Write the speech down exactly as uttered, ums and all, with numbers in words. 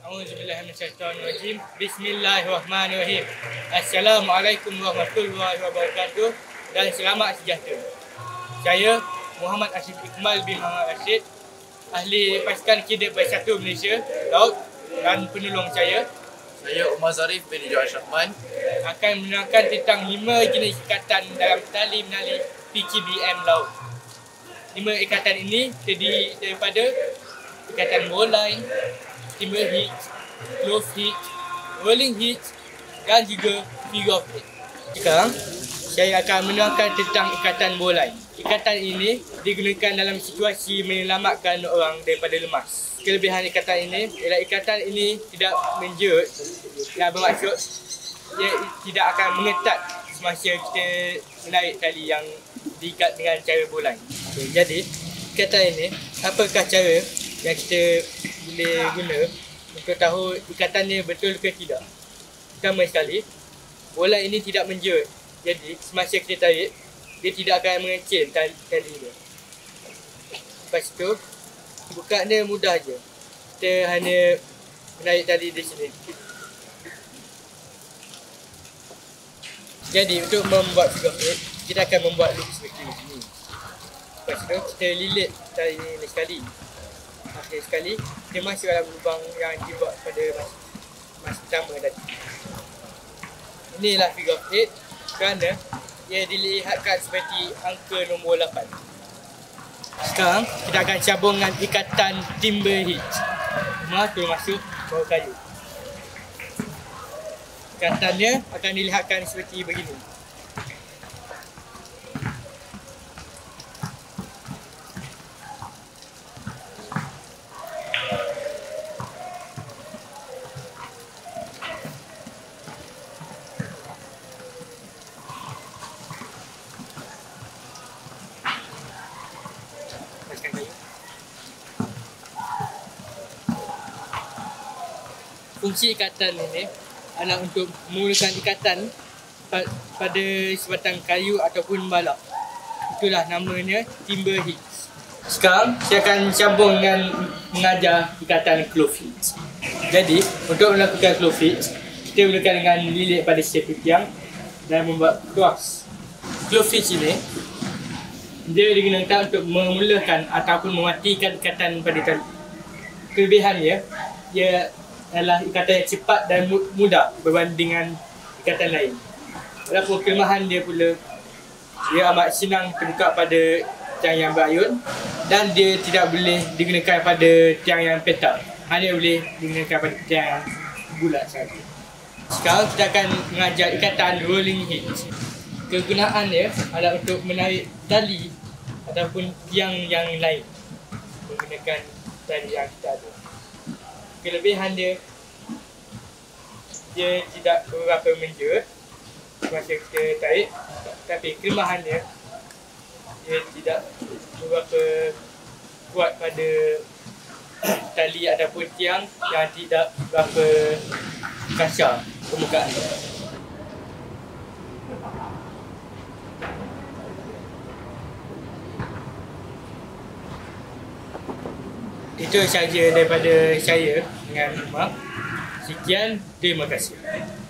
A'udzubillahiminasyaitonirrajim. Bismillahirrahmanirrahim. Assalamualaikum warahmatullahi wabarakatuh dan selamat sejahtera. Saya Muhammad Ashif Iqmal bin Muhammad Rashid, ahli pasukan Cadet Baris satu Malaysia Laut, dan penolong saya, saya Umar Zarif bin Johan Syahman, akan menerangkan tentang lima jenis ikatan dalam tali menali P C B M Laut. Lima ikatan ini terdiri daripada ikatan bowline, timber hitch, clove hitch, rolling hitch dan juga figure of eight. Sekarang saya akan menerangkan tentang ikatan bowline. Ikatan ini digunakan dalam situasi menyelamatkan orang daripada lemas. Kelebihan ikatan ini ialah ikatan ini tidak menjerat, yang bermaksud ia tidak akan mengetat semasa kita menarik tali yang diikat dengan cara bowline. Okay, jadi ikatan ini, apakah cara yang kita boleh guna untuk tahu ikatannya betul ke tidak? Pertama sekali, bola ini tidak menjerat. Jadi semasa kita tarik, dia tidak akan mengecil tali, tali dia. Lepas tu, bukanya mudah je. Kita hanya menarik tali di sini. Jadi untuk membuat figure eight, kita akan membuat loop seperti ini. Lepas tu, kita lilit tali ini sekali. Akhir sekali, kita masuk dalam lubang yang dibuat pada mas, mas pertama tadi. Inilah figure eight kerana ia dilihatkan seperti angka nombor lapan. Sekarang, kita akan sambungkan ikatan timber hitch. Mula tu masuk bawah kayu. Ikatannya akan dilihatkan seperti begini. Fungsi ikatan ini adalah untuk memulakan ikatan pada sebatang kayu ataupun balak. Itulah namanya timber hitch. Sekarang saya akan sambung dengan mengajar ikatan clove hitch. Jadi untuk melakukan clove hitch, kita mulakan dengan lilit pada setiap tiang dan membuat cross. Clove hitch ini dia digunakan untuk memulakan ataupun mematikan ikatan pada tali. Kelebihannya, ia adalah ikatan yang cepat dan mudah berbanding dengan ikatan lain. Walaupun kelemahan dia pula, dia amat senang terbuka pada tiang yang berayun dan dia tidak boleh digunakan pada tiang yang petak. Hanya boleh digunakan pada tiang yang bulat sahaja. Sekarang kita akan mengajar ikatan rolling hitch. Kegunaan dia adalah untuk menarik tali ataupun tiang yang lain menggunakan tali yang kita ada. Kelebihan dia, dia tidak berapa menjerat semasa kita tarik, tapi kelemahan dia, dia tidak berapa kuat pada tali ataupun tiang yang tidak berapa kasar permukaan dia. Itu sahaja daripada saya dengan Umar. Sekian, terima kasih.